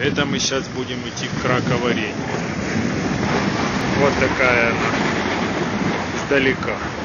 Это мы сейчас будем идти к Краково-Рене. Вот такая она издалека.